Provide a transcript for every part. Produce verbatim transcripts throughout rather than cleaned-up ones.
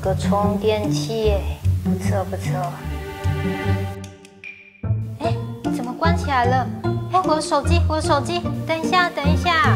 个充电器耶，不错不错。哎，怎么关起来了？哎，我的手机，我的手机，等一下，等一下。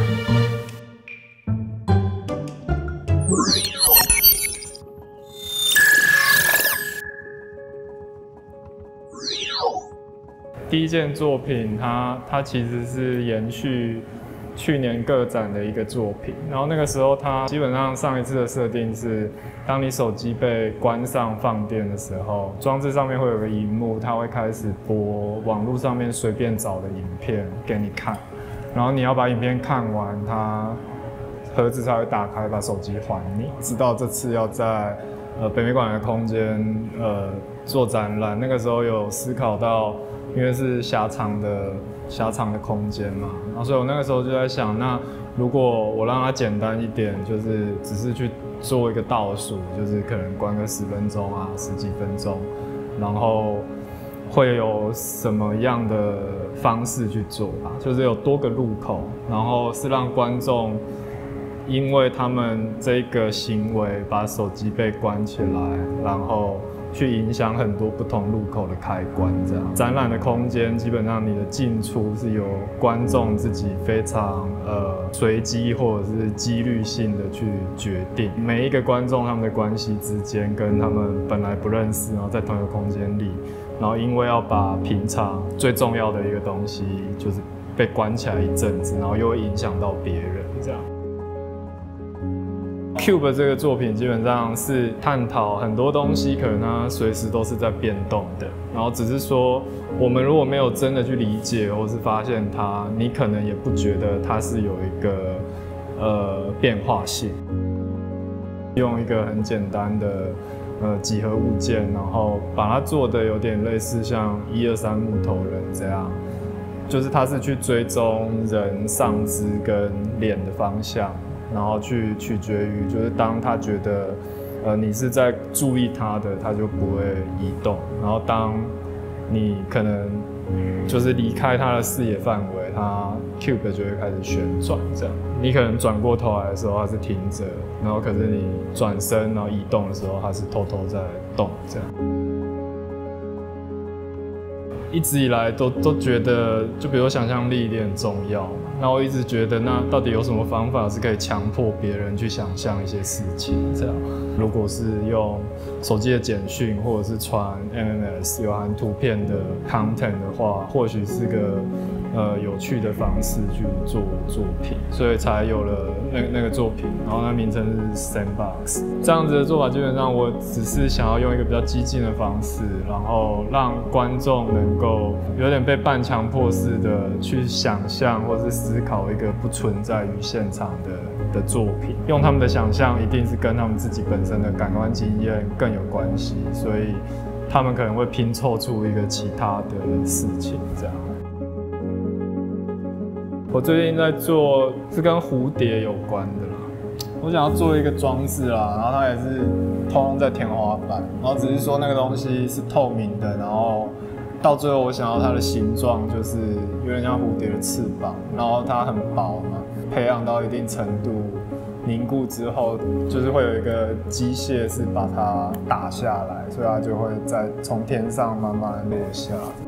第一件作品它，它其实是延续去年个展的一个作品。然后那个时候，它基本上上一次的设定是，当你手机被关上放电的时候，装置上面会有个萤幕，它会开始播网络上面随便找的影片给你看。然后你要把影片看完，它盒子才会打开，把手机还你。知道这次要在呃北美馆的空间呃做展览，那个时候有思考到。因为是狭长的狭长的空间嘛，然后所以我那个时候就在想，那如果我让它简单一点，就是只是去做一个倒数，就是可能关个十分钟啊，十几分钟，然后会有什么样的方式去做吧？就是有多个入口，然后是让观众因为他们这个行为把手机被关起来，然后。去影响很多不同入口的开关，这样展览的空间基本上你的进出是由观众自己非常呃随机或者是几率性的去决定。每一个观众他们的关系之间跟他们本来不认识，然后在同一个空间里，然后因为要把平常最重要的一个东西就是被关起来一阵子，然后又会影响到别人这样。Cube 这个作品基本上是探讨很多东西，可能它随时都是在变动的，然后只是说我们如果没有真的去理解或是发现它，你可能也不觉得它是有一个呃变化性。用一个很简单的呃几何物件，然后把它做的有点类似像一二三木头人这样，就是它是去追踪人上肢跟脸的方向。然后去取决于，就是当他觉得，呃，你是在注意他的，他就不会移动。然后当你可能就是离开他的视野范围，他 Cube 就会开始旋转，这样。你可能转过头来的时候，它是停着，然后可是你转身然后移动的时候，它是偷偷在动，这样。一直以来都都觉得，就比如想象力一定很重要。那我一直觉得，那到底有什么方法是可以强迫别人去想象一些事情？这样，如果是用手机的简讯，或者是传 M M S 有含图片的 content 的话，或许是个呃有趣的方式去做作品，所以才有了那那个作品。然后它名称是 Sandbox。这样子的做法，基本上我只是想要用一个比较激进的方式，然后让观众能够有点被半强迫式的去想象，或是思考一个不存在于现场的的作品。用他们的想象，一定是跟他们自己本身的感官经验更有关系，所以他们可能会拼凑出一个其他的事情，这样。我最近在做是跟蝴蝶有关的啦，我想要做一个装置啦，然后它也是通用在天花板，然后只是说那个东西是透明的，然后到最后我想要它的形状就是有点像蝴蝶的翅膀，然后它很薄嘛，培养到一定程度凝固之后，就是会有一个机械是把它打下来，所以它就会在从天上慢慢落下。